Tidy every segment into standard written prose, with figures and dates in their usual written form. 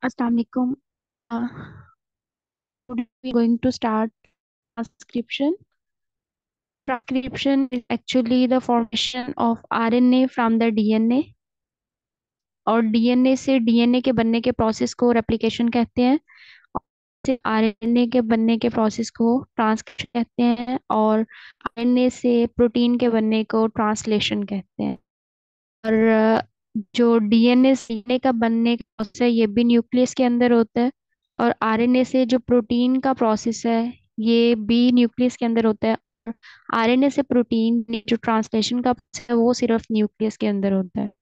Assalamu alaikum. Uh, Today we are going to start transcription. Transcription is actually the formation of RNA from the DNA और DNA से DNA के बनने के process को replication कहते हैं। से आरएनए के बनने के प्रोसेस को ट्रांसक्रिप्शन कहते हैं और आरएनए से प्रोटीन के बनने को ट्रांसलेशन कहते हैं। और जो डीएनए से डीएनए का बनने का प्रोसेस है ये भी न्यूक्लियस के अंदर होता है और आरएनए से जो प्रोटीन का प्रोसेस है ये भी न्यूक्लियस के अंदर होता है। और आरएनए से प्रोटीन जो ट्रांसलेशन का प्रोसेस है वो सिर्फ न्यूक्लियस के अंदर होता है।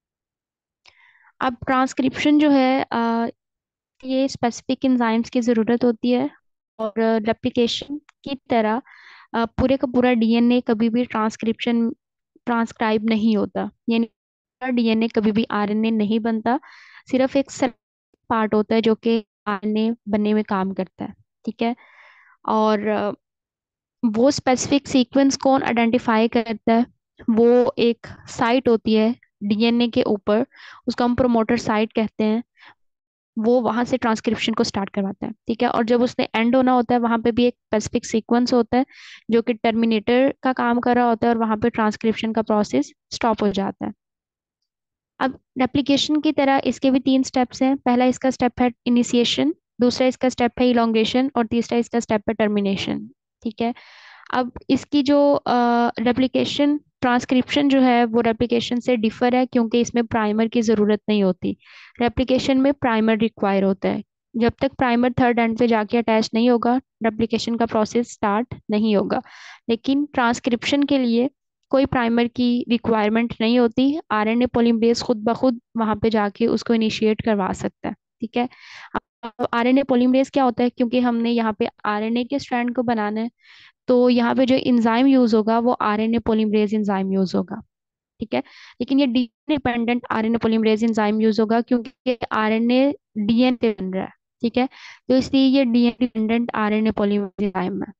अब ट्रांसक्रिप्शन जो है ये स्पेसिफिक एंजाइम्स की ज़रूरत होती है और रेप्लिकेशन की तरह पूरे का पूरा डीएनए कभी भी ट्रांसक्राइब नहीं होता, यानी डीएनए कभी भी आरएनए नहीं बनता। सिर्फ एक पार्ट होता है जो कि आरएनए बनने में काम करता है। ठीक है। और वो स्पेसिफिक सीक्वेंस कौन आइडेंटिफाई करता है? वो एक साइट होती है डीएनए के ऊपर, उसको हम प्रोमोटर साइट कहते हैं। वो वहां से ट्रांसक्रिप्शन को स्टार्ट करवाता है। ठीक है। और जब उसने एंड होना होता है वहां पे भी एक स्पेसिफिक सीक्वेंस होता है जो कि टर्मिनेटर का काम कर रहा होता है और वहां पे ट्रांसक्रिप्शन का प्रोसेस स्टॉप हो जाता है। अब रेप्लिकेशन की तरह इसके भी तीन स्टेप्स हैं। पहला इसका स्टेप है इनिशिएशन, दूसरा इसका स्टेप है इलोंगेशन और तीसरा इसका स्टेप है टर्मिनेशन। ठीक है। अब इसकी जो रेप्लिकेशन ट्रांसक्रिप्शन जो है वो रेप्लिकेशन से डिफर है क्योंकि इसमें प्राइमर की ज़रूरत नहीं होती। रेप्लिकेशन में प्राइमर रिक्वायर होता है। जब तक प्राइमर थर्ड एंड पे जाके अटैच नहीं होगा रेप्लिकेशन का प्रोसेस स्टार्ट नहीं होगा। लेकिन ट्रांसक्रिप्शन के लिए कोई प्राइमर की रिक्वायरमेंट नहीं होती। आरएनए पॉलीमरेज खुद ब खुद वहां पे जाके उसको इनिशिएट करवा सकता है। ठीक है। आरएनए पॉलीमरेज क्या होता है? क्योंकि हमने यहाँ पे आरएनए के स्ट्रैंड को बनाना है तो यहाँ पे जो एंजाइम यूज होगा वो आरएनए पॉलीमरेज एंजाइम यूज होगा। ठीक है। लेकिन ये DNA dependent RNA polymerase enzyme use होगा क्योंकि आरएनए डीएनए पे बन रहा है। ठीक है। तो इसलिए ये DNA dependent RNA polymerase enzyme है।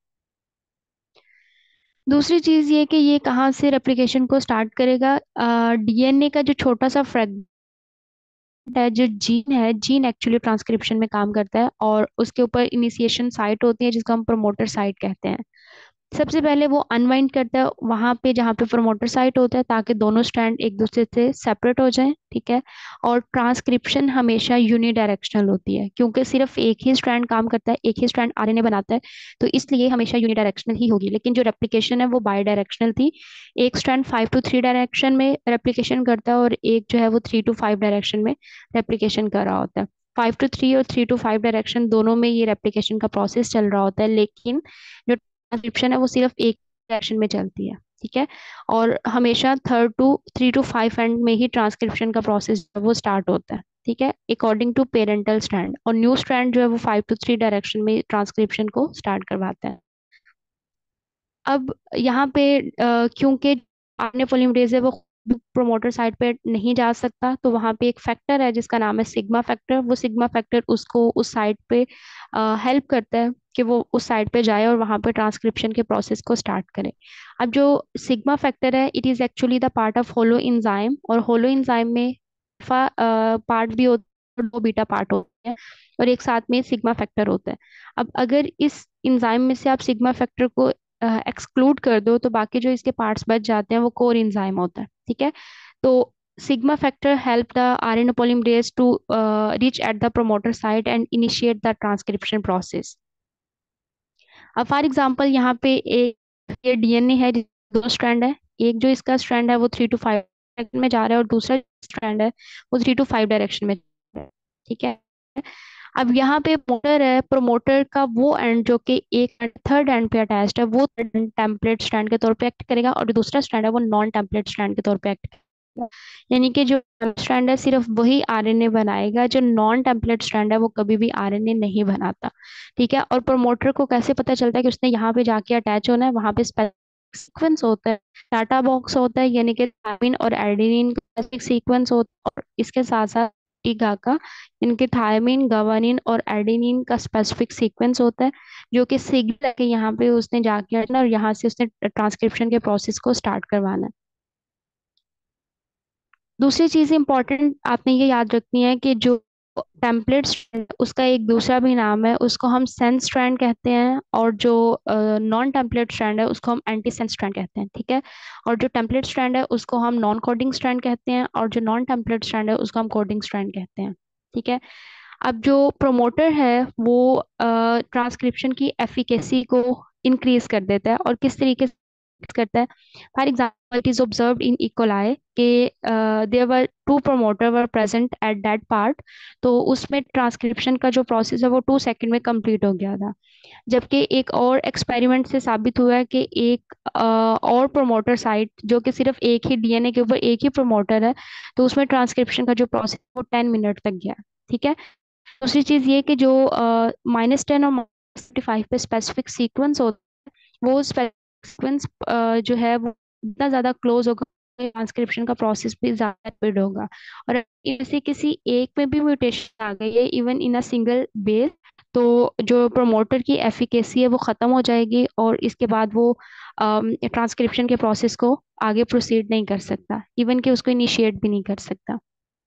दूसरी चीज ये कि ये कहाँ से रेप्लिकेशन को स्टार्ट करेगा? डीएनए का जो छोटा सा फ्रेगमेंट है, जो जीन है, जीन एक्चुअली ट्रांसक्रिप्शन में काम करता है और उसके ऊपर इनिशिएशन साइट होती है जिसको हम प्रोमोटर साइट कहते हैं। सबसे पहले वो अनवाइंड करता है वहां पे जहाँ पे प्रोमोटर साइट होता है ताकि दोनों स्ट्रैंड एक दूसरे से सेपरेट हो जाएं। ठीक है। और ट्रांसक्रिप्शन हमेशा यूनिडायरेक्शनल होती है क्योंकि सिर्फ एक ही स्ट्रैंड काम करता है, एक ही स्ट्रैंड आरएनए बनाता है, तो इसलिए हमेशा यूनिडायरेक्शनल ही होगी। लेकिन जो रेप्लिकेशन है वो बाई डायरेक्शनल थी। एक स्ट्रैंड 5 to 3 डायरेक्शन में रेप्लिकेशन करता है और एक जो है वो 3 to 5 डायरेक्शन में रेप्लिकेशन कर रहा होता है। 5 to 3 और 3 to 5 डायरेक्शन दोनों में ये रेप्लिकेशन का प्रोसेस चल रहा होता है, लेकिन जो ट्रांसक्रिप्शन है वो सिर्फ एक डायरेक्शन में चलती है। ठीक है। और हमेशा 3 to 5 एंड में ही ट्रांसक्रिप्शन का प्रोसेस वो स्टार्ट होता है। ठीक है। अकॉर्डिंग टू पेरेंटल स्ट्रैंड, और न्यू स्ट्रैंड जो है वो 5 to 3 डायरेक्शन में ट्रांसक्रिप्शन को स्टार्ट करवाता है। अब यहाँ पे क्योंकि आरएनए पॉलीमरेज है वो प्रोमोटर साइट पे नहीं जा सकता तो वहाँ पे एक फैक्टर है जिसका नाम है सिग्मा फैक्टर। वो सिग्मा फैक्टर उसको उस साइट पे हेल्प करता है कि वो उस साइट पे जाए और वहाँ पे ट्रांसक्रिप्शन के प्रोसेस को स्टार्ट करे। अब जो सिग्मा फैक्टर है it is actually the part of holoenzyme, और होलो एंजाइम में पार्ट भी होता है, दो बीटा पार्ट होते हैं और एक साथ में सिग्मा फैक्टर होता है। अब अगर इस एंजाइम में से आप सिग्मा फैक्टर को एक्सक्लूड कर दो तो बाकी जो इसके पार्ट्स बच जाते हैं वो कोर एंजाइम होता है। ठीक है। तो sigma factor help the RNA polymerase to reach at the promoter site and initiate the transcription process. अब फॉर एग्जांपल यहाँ पे एक ये डीएनए है, दो स्ट्रैंड है। एक जो इसका स्ट्रैंड है वो 3 to 5 डायरेक्शन में जा रहा है और दूसरा स्ट्रैंड है वो 3 to 5 डायरेक्शन में जा रहा है। ठीक है। अब यहाँ पे मोटर है, प्रोमोटर का वो एंड जो कि एक थर्ड एंड पे अटैच्ड है वो टेम्पलेट स्ट्रैंड के तौर पे एक्ट करेगा और जो दूसरा स्ट्रैंड है वो नॉन टेम्पलेट स्ट्रैंड के तौर पे एक्ट करेगा। यानी कि जो स्ट्रैंड है सिर्फ वही आरएनए बनाएगा, जो नॉन टेम्पलेट स्ट्रैंड है वो कभी भी आरएनए नहीं बनाता। ठीक है। और प्रोमोटर को कैसे पता चलता है कि उसने यहाँ पे जाके अटैच होना है? वहां पे सीक्वेंस होता है, डाटा बॉक्स होता है, यानी कि थायमिन और एडेनिन का सीक्वेंस होता है और इसके साथ साथ टीका का, इनके थायमिन, गवानिन और एडेनिन का स्पेसिफिक सीक्वेंस होता है जो कि सिग्नल है कि यहाँ पे उसने जाके हटना और यहाँ से उसने ट्रांसक्रिप्शन के प्रोसेस को स्टार्ट करवाना है। दूसरी चीज इंपॉर्टेंट आपने ये याद रखनी है कि जो टेम्पलेट स्ट्रैंड उसका एक दूसरा भी नाम है, उसको हम सेंस स्ट्रैंड कहते हैं, और जो नॉन टेम्पलेट स्ट्रैंड है उसको हम एंटी सेंस स्ट्रैंड कहते हैं, ठीक है। और जो टेम्पलेट स्ट्रैंड है उसको हम नॉन कोडिंग स्ट्रैंड कहते हैं, और जो नॉन टेम्पलेट स्ट्रैंड है उसको हम कोडिंग स्ट्रैंड कहते हैं, ठीक है। अब जो प्रोमोटर है वो ट्रांसक्रिप्शन की एफिकेसी को इंक्रीज कर देता है, और किस तरीके से करता है। For example it is observed in E coli के there were two promoter were present at that part, तो उसमें ट्रांसक्रिप्शन का जो प्रोसेस है वो 2 सेकंड में कंप्लीट हो गया था। जबकि एक और एक्सपेरिमेंट से साबित हुआ है कि एक और प्रोमोटर साइट जो कि सिर्फ एक ही डीएनए के ऊपर एक ही प्रोमोटर है, तो उसमें ट्रांसक्रिप्शन का जो प्रोसेस वो 10 मिनट तक गया, ठीक है। दूसरी चीज ये कि जो -10 और -55 पे स्पेसिफिक सीक्वेंस होता है, वो सीक्वेंस जो है वो जितना ज्यादा क्लोज होगा, ट्रांसक्रिप्शन का प्रोसेस भी ज्यादा स्पीड होगा। और इसे किसी एक में भी म्यूटेशन आ गई है, even in a single base, तो जो प्रमोटर की एफिकेसी है वो खत्म हो जाएगी, और इसके बाद वो ट्रांसक्रिप्शन के प्रोसेस को आगे प्रोसीड नहीं कर सकता, इवन कि उसको इनिशिएट भी नहीं कर सकता।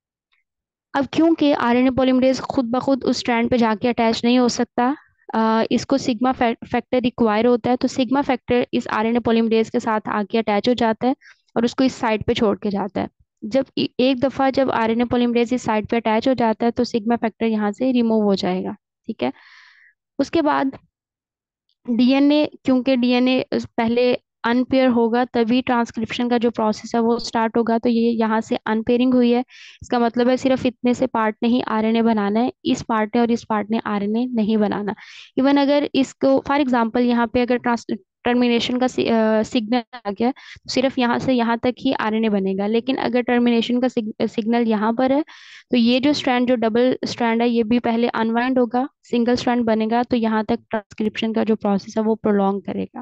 अब क्योंकि आरएनए पॉलीमरेज खुद ब खुद उस स्ट्रैंड पे जाके अटैच नहीं हो सकता, इसको सिग्मा फैक्टर रिक्वायर होता है, तो सिग्मा फैक्टर इस आरएनए पॉलीमरेज के साथ आके अटैच हो जाता है और उसको इस साइड पे छोड़ के जाता है। जब एक दफा जब आरएनए पॉलीमरेज इस साइड पे अटैच हो जाता है तो सिग्मा फैक्टर यहाँ से रिमूव हो जाएगा, ठीक है। उसके बाद डीएनए, क्योंकि डीएनए पहले अनपेयर होगा तभी ट्रांसक्रिप्शन का जो प्रोसेस है वो स्टार्ट होगा, तो ये यहाँ से अनपेयरिंग हुई है। इसका मतलब है सिर्फ इतने से पार्ट ने ही आरएनए बनाना है, इस पार्ट ने और इस पार्ट ने आरएनए नहीं बनाना। इवन अगर इसको फॉर एग्जांपल यहाँ पे अगर ट्रांस टर्मिनेशन का सिग्नल आ गया तो सिर्फ यहाँ से यहाँ तक ही आरएनए बनेगा, लेकिन अगर टर्मिनेशन का सिग्नल यहाँ पर है तो ये जो स्ट्रैंड, जो डबल स्ट्रैंड है, ये भी पहले अनवाइंड होगा, सिंगल स्ट्रैंड बनेगा, तो यहाँ तक ट्रांसक्रिप्शन का जो प्रोसेस है वो प्रोलॉन्ग करेगा।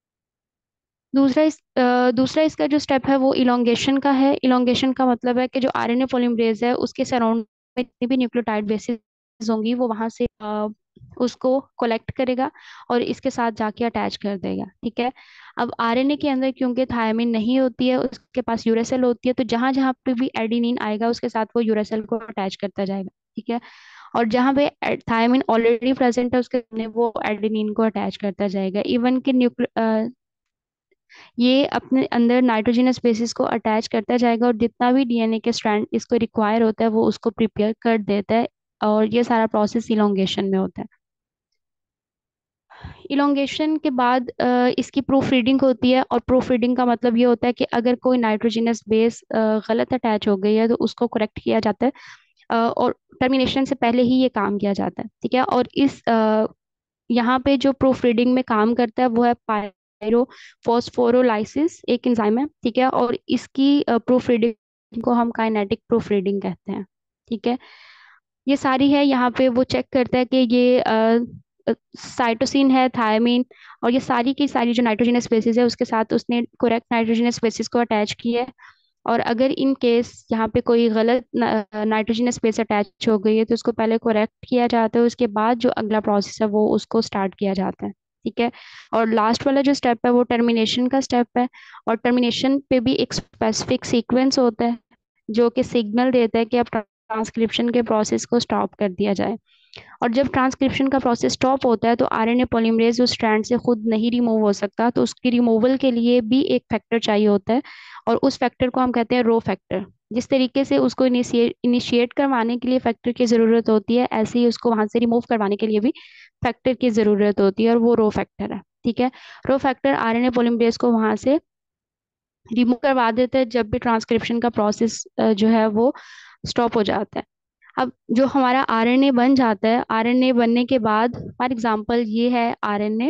दूसरा इसका जो स्टेप है वो इलोंगेशन का है। इलोंगेशन का मतलब है कि जो आरएनए पॉलीमरेज है उसके सराउंड में जितनी भी न्यूक्लियोटाइड बेसिस होंगी वो वहां से उसको कलेक्ट करेगा और इसके साथ जाके अटैच कर देगा, ठीक है। अब आरएनए के अंदर क्योंकि थायमिन नहीं होती है, उसके पास यूरेसिल होती है, तो जहां जहां पे भी एडेनिन आएगा उसके साथ वो यूरेसिल को अटैच करता जाएगा, ठीक है। और जहां पे थायमिन ऑलरेडी प्रेजेंट है उसके सामने वो एडेनिन को अटैच करता जाएगा। इवन कि ये अपने अंदर नाइट्रोजनस बेसिस को अटैच करता जाएगा, और जितना भी डीएनए के स्ट्रैंड इसको रिक्वायर होता है वो उसको प्रिपेयर कर देता है, और ये सारा प्रोसेस इलोंगेशन में होता है। इलोंगेशन के बाद इसकी प्रूफ रीडिंग होती है, और प्रूफ रीडिंग का मतलब ये होता है कि अगर कोई नाइट्रोजनस बेस गलत अटैच हो गई है तो उसको करेक्ट किया जाता है, और टर्मिनेशन से पहले ही ये काम किया जाता है, ठीक है। और इस यहाँ पे जो प्रूफ रीडिंग में काम करता है वो है पायरो फॉस्फोरोलाइसिस, एक एंजाइम है, ठीक है। और इसकी प्रूफ रीडिंग को हम काइनेटिक प्रूफ रीडिंग कहते हैं, ठीक है। ये सारी है, यहाँ पे वो चेक करता है कि ये साइटोसिन है, थायमीन, और ये सारी की सारी जो नाइट्रोजनस स्पेसीज है उसके साथ उसने करेक्ट नाइट्रोजनस स्पेसीज को अटैच किया है। और अगर इन केस यहाँ पे कोई गलत नाइट्रोजन स्पेस अटैच हो गई है तो उसको पहले करेक्ट किया जाता है, उसके बाद जो अगला प्रोसेस है वो उसको स्टार्ट किया जाता है, ठीक है। और लास्ट वाला जो स्टेप है वो टर्मिनेशन का स्टेप है, और टर्मिनेशन पे भी एक स्पेसिफिक सीक्वेंस होता है जो कि सिग्नल देता है कि अब ट्रांसक्रिप्शन के प्रोसेस को स्टॉप कर दिया जाए। और जब ट्रांसक्रिप्शन का प्रोसेस स्टॉप होता है तो आरएनए पॉलीमरेज उस स्ट्रैंड से खुद नहीं रिमूव हो सकता, तो उसकी रिमूवल के लिए भी एक फैक्टर चाहिए होता है, और उस फैक्टर को हम कहते हैं रो फैक्टर। जिस तरीके से उसको इनिशिएट करवाने के लिए फैक्टर की ज़रूरत होती है, ऐसे ही उसको वहां से रिमूव करवाने के लिए भी फैक्टर की ज़रूरत होती है, और वो रो फैक्टर है, ठीक है। रो फैक्टर आरएनए पॉलीमरेज को वहां से रिमूव करवा देता है जब भी ट्रांसक्रिप्शन का प्रोसेस जो है वो स्टॉप हो जाता है। अब जो हमारा आरएनए बन जाता है, आरएनए बनने के बाद फॉर एग्जांपल ये है आरएनए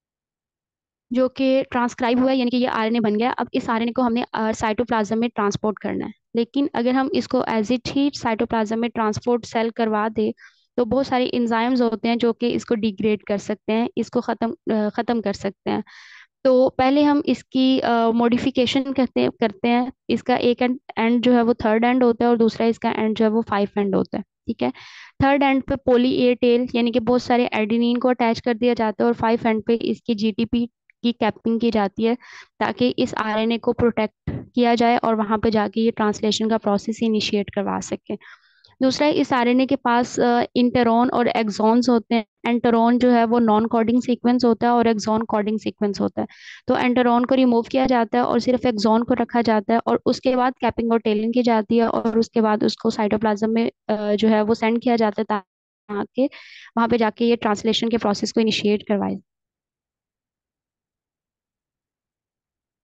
जो कि ट्रांसक्राइब हुआ है, यानी कि ये आरएनए बन गया। अब इस आरएनए को हमने साइटोप्लाज्म में ट्रांसपोर्ट करना है, लेकिन अगर हम इसको एज इट ही साइटोप्लाज्म में ट्रांसपोर्ट सेल करवा दे तो बहुत सारे एंजाइम्स होते हैं जो कि इसको डिग्रेड कर सकते हैं, इसको खत्म कर सकते हैं। तो पहले हम इसकी मॉडिफिकेशन करते हैं। इसका एक एंड जो है वो थर्ड एंड होता है, और दूसरा इसका एंड जो है वो फाइव एंड होता है, ठीक है। थर्ड एंड पे पोली ए टेल यानी कि बहुत सारे एडेनिन को अटैच कर दिया जाता है, और फाइव एंड पे इसकी जीटीपी की कैपिंग की जाती है ताकि इस आरएनए को प्रोटेक्ट किया जाए और वहां पे जाके ये ट्रांसलेशन का प्रोसेस इनिशिएट करवा सके। दूसरा, इस आरएनए के पास इंटरॉन और एक्सॉन्स होते हैं। एंटरॉन जो है वो नॉन कोडिंग सीक्वेंस होता है और एक्सॉन कोडिंग सीक्वेंस होता है। तो एंटरॉन को रिमूव किया जाता है और सिर्फ एक्सॉन को रखा जाता है, और उसके बाद कैपिंग और टेलिंग की जाती है, और उसके बाद उसको साइटोप्लाज्म में जो है वो सेंड किया जाता है, ताकि वहाँ पे जाके ये ट्रांसलेशन के प्रोसेस को इनिशिएट करवाए।